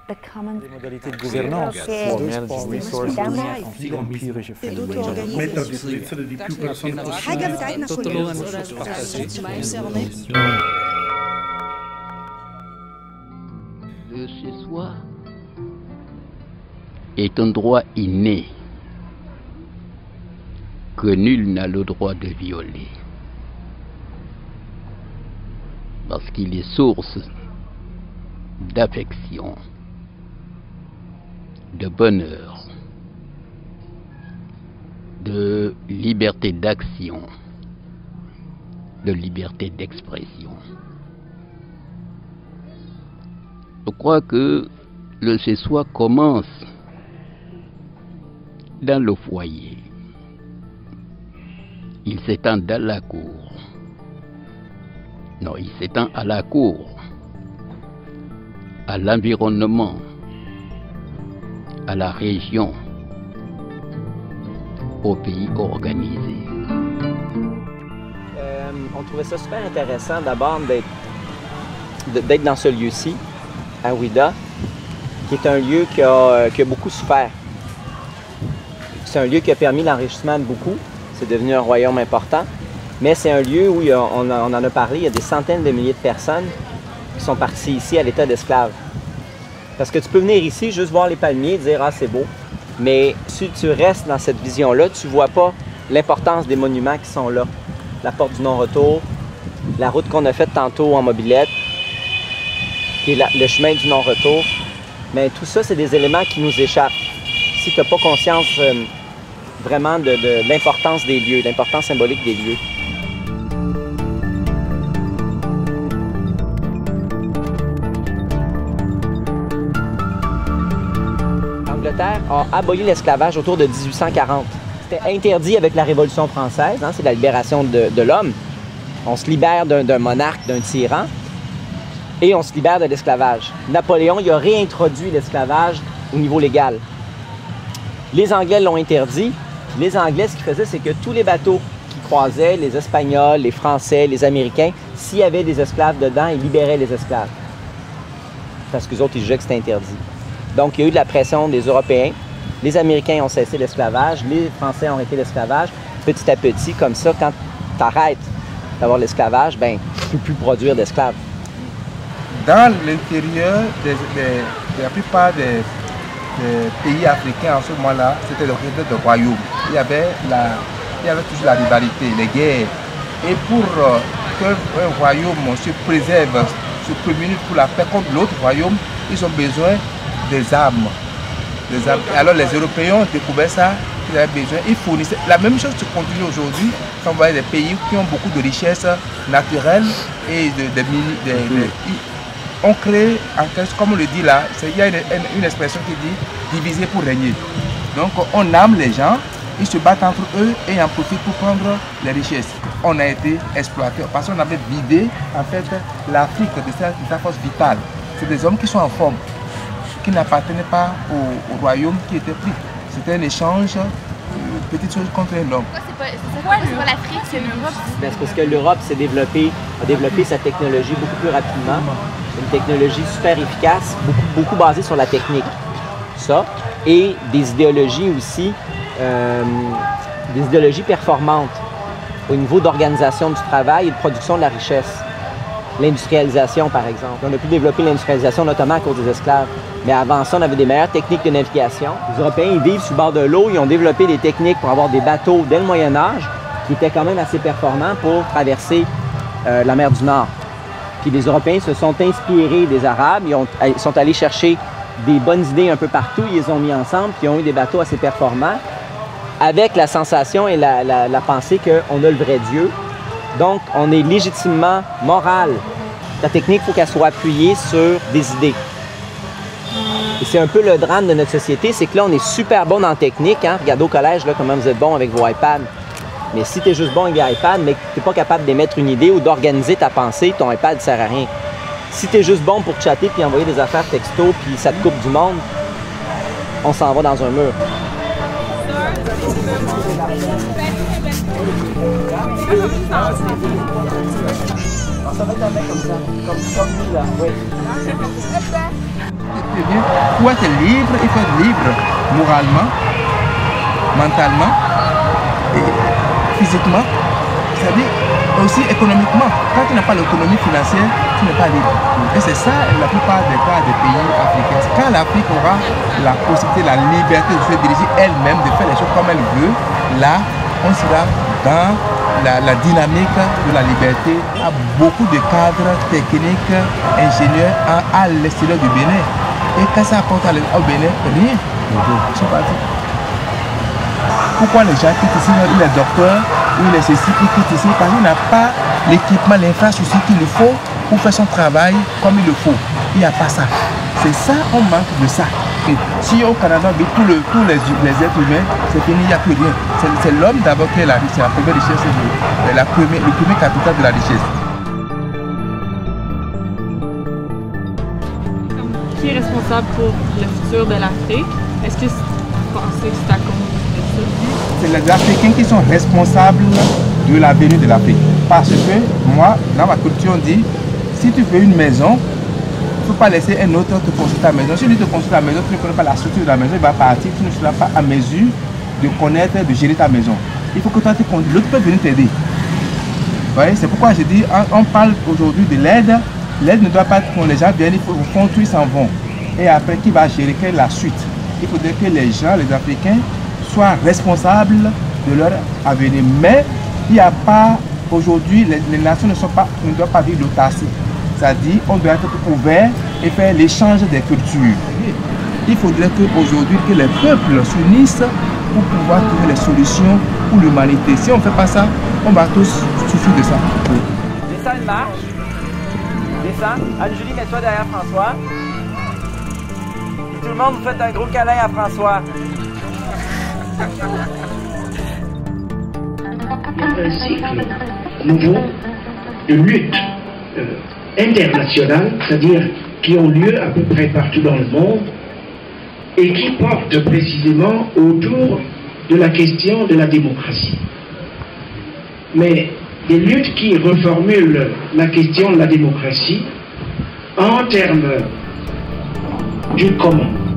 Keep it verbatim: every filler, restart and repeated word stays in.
Les modalités de gouvernance pour managing resources empirisch متى بيصير دي più persone حاجة بتاعتنا كلنا. Le chez-soi est un droit inné que nul n'a le droit de violer, parce qu'il est source d'affection, de bonheur, de liberté d'action, de liberté d'expression. Je crois que le chez-soi commence dans le foyer. Il s'étend dans la cour. Non, il s'étend à la cour, à l'environnement, à la région, au pays organisé. Euh, on trouvait ça super intéressant d'abord d'être dans ce lieu-ci, à Ouidah, qui est un lieu qui a, qui a beaucoup souffert. C'est un lieu qui a permis l'enrichissement de beaucoup. C'est devenu un royaume important. Mais c'est un lieu où il y a, on, a, on en a parlé, il y a des centaines de milliers de personnes qui sont parties ici à l'état d'esclaves. Parce que tu peux venir ici, juste voir les palmiers, dire « Ah, c'est beau ». Mais si tu restes dans cette vision-là, tu ne vois pas l'importance des monuments qui sont là. La porte du non-retour, la route qu'on a faite tantôt en mobilette, qui est la, le chemin du non-retour. Mais tout ça, c'est des éléments qui nous échappent. Si tu n'as pas conscience euh, vraiment de, de l'importance des lieux, l'importance symbolique des lieux. L'Angleterre a aboli l'esclavage autour de dix-huit cent quarante. C'était interdit avec la Révolution française, hein, c'est la libération de, de l'homme. On se libère d'un monarque, d'un tyran, et on se libère de l'esclavage. Napoléon il a réintroduit l'esclavage au niveau légal. Les Anglais l'ont interdit. Les Anglais, ce qu'ils faisaient, c'est que tous les bateaux qui croisaient, les Espagnols, les Français, les Américains, s'il y avait des esclaves dedans, ils libéraient les esclaves. Parce qu'eux autres, ils jugeaient que c'était interdit. Donc, il y a eu de la pression des Européens. Les Américains ont cessé l'esclavage, les Français ont arrêté l'esclavage. Petit à petit, comme ça, quand tu arrêtes d'avoir l'esclavage, ben, tu ne peux plus produire d'esclaves. Dans l'intérieur de, de, de la plupart des, des pays africains en ce moment-là, c'était le rêve de royaume. Il y avait, la, il y avait toujours la rivalité, les guerres. Et pour euh, qu'un royaume se préserve, se prémunisse pour la paix contre l'autre royaume, ils ont besoin des armes. Des armes. Et alors les Européens ont découvert ça, ils avaient besoin, ils fournissaient. La même chose se continue aujourd'hui quand on voit des pays qui ont beaucoup de richesses naturelles et de, de, de, de, de on crée, en quelque, comme on le dit là, il y a une, une, une expression qui dit diviser pour régner. Donc on arme les gens, ils se battent entre eux et en profitent pour prendre les richesses. On a été exploité parce qu'on avait vidé en fait l'Afrique de sa, de sa force vitale. C'est des hommes qui sont en forme, qui n'appartenaient pas au, au royaume qui était pris. C'était un échange, euh, petite chose contre un homme. C'est quoi l'Afrique, c'est l'Europe? C'est parce que l'Europe s'est développée, a développé sa technologie beaucoup plus rapidement. Une technologie super efficace, beaucoup, beaucoup basée sur la technique. Ça. Et des idéologies aussi, euh, des idéologies performantes au niveau d'organisation du travail et de production de la richesse. L'industrialisation, par exemple. On a pu développer l'industrialisation notamment à cause des esclaves. Mais avant ça, on avait des meilleures techniques de navigation. Les Européens, ils vivent sur le bord de l'eau. Ils ont développé des techniques pour avoir des bateaux dès le Moyen Âge qui étaient quand même assez performants pour traverser euh, la mer du Nord. Puis les Européens se sont inspirés des Arabes. Ils, ont, ils sont allés chercher des bonnes idées un peu partout. Ils les ont mis ensemble. Puis ils ont eu des bateaux assez performants avec la sensation et la, la, la pensée qu'on a le vrai Dieu. Donc, on est légitimement moral. La technique, il faut qu'elle soit appuyée sur des idées. Et c'est un peu le drame de notre société, c'est que là, on est super bon en technique. Hein? Regardez au collège, là, comment vous êtes bon avec vos iPads. Mais si tu es juste bon avec des iPads, mais que tu n'es pas capable d'émettre une idée ou d'organiser ta pensée, ton iPad ne sert à rien. Si tu es juste bon pour chatter puis envoyer des affaires texto puis ça te coupe du monde, on s'en va dans un mur. Alors, ça va être un mec comme ça, comme, comme lui là, oui. C'est bien. pour être libre, il faut être libre moralement, mentalement, et physiquement, c'est-à-dire aussi économiquement. Quand tu n'as pas l'autonomie financière, tu n'es pas libre. Et c'est ça la plupart des cas des pays africains. Quand l'Afrique aura la possibilité, la liberté de se diriger elle-même, de faire les choses comme elle veut, là, on sera dans la, la dynamique de la liberté. Il y a beaucoup de cadres techniques, ingénieurs à, à l'extérieur du Bénin. Et quand ça apporte au Bénin, rien. Ils sont partis. Pourquoi les gens quittent ici, ou les docteurs, ou les ceci, ils quittent ici? Parce qu'il n'a pas l'équipement, l'infrastructure qu'il faut pour faire son travail comme il le faut. Il n'y a pas ça. C'est ça, on manque de ça. Et si au Canada, tous, le, tous les, les êtres humains, c'est fini, il n'y a plus rien. C'est l'homme d'abord qui est la richesse, la première richesse, c'est la première, le premier capital de la richesse. Qui est responsable pour le futur de l'Afrique? Est-ce que vous pensez que c'est à cause de ça? C'est les Africains qui sont responsables de l'avenir de l'Afrique. Parce que moi, dans ma culture, on dit, si tu veux une maison, il ne faut pas laisser un autre te construire ta maison. Si lui te construit ta maison, tu ne connais pas la structure de la maison, il va partir, tu ne seras pas à mesure de connaître, de gérer ta maison. Il faut que toi tu conduis, l'autre peut venir t'aider. C'est pourquoi je dis, on parle aujourd'hui de l'aide. L'aide ne doit pas être quand les gens viennent, il faut au fond, ils s'en vont. Et après, qui va gérer? Quelle est la suite? Il faudrait que les gens, les Africains, soient responsables de leur avenir. Mais il n'y a pas, aujourd'hui, les, les nations ne, sont pas, ne doivent pas vivre l'autarcie. C'est-à-dire qu'on doit être ouvert et faire l'échange des cultures. Il faudrait qu'aujourd'hui, que les peuples s'unissent pour pouvoir trouver les solutions pour l'humanité. Si on ne fait pas ça, on va tous souffrir de ça. Descends une marche. Descends. Anne-Julie, mets-toi derrière François. Et tout le monde, vous faites un gros câlin à François. Il y a un cycle nouveau de lutte euh, internationale, c'est-à-dire qui ont lieu à peu près partout dans le monde et qui portent précisément autour de la question de la démocratie. Mais des luttes qui reformulent la question de la démocratie en termes du comment.